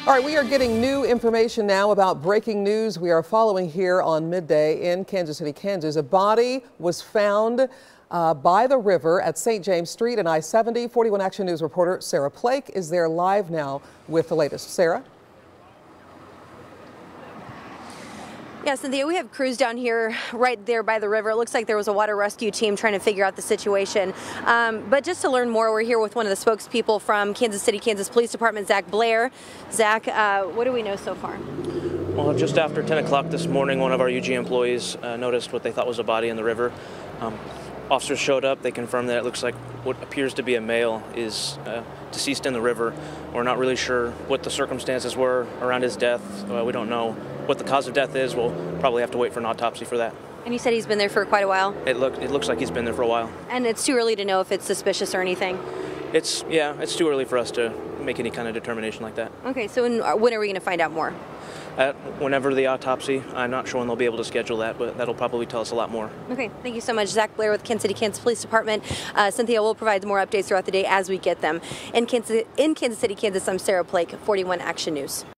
All right, we are getting new information now about breaking news we are following here on Midday in Kansas City, Kansas. A body was found by the river at St. James Street and I-70. 41 Action News reporter Sarah Plake is there live now with the latest. Sarah? Yeah, Cynthia, we have crews down here right there by the river. It looks like there was a water rescue team trying to figure out the situation. But just to learn more, we're here with one of the spokespeople from Kansas City, Kansas Police Department, Zach Blair. Zach, what do we know so far? Well, just after 10 o'clock this morning, one of our UG employees noticed what they thought was a body in the river. Officers showed up. They confirmed that it looks like what appears to be a male is deceased in the river. We're not really sure what the circumstances were around his death. We don't know what the cause of death is. We'll probably have to wait for an autopsy for that. And you said he's been there for quite a while? It looks like he's been there for a while. And it's too early to know if it's suspicious or anything? It's too early for us to make any kind of determination like that. Okay, so when are we going to find out more? Whenever the autopsy. I'm not sure when they'll be able to schedule that, but that'll probably tell us a lot more. Okay, thank you so much. Zach Blair with Kansas City, Kansas Police Department. Cynthia will provide more updates throughout the day as we get them. In Kansas City, Kansas, I'm Sarah Plake, 41 Action News.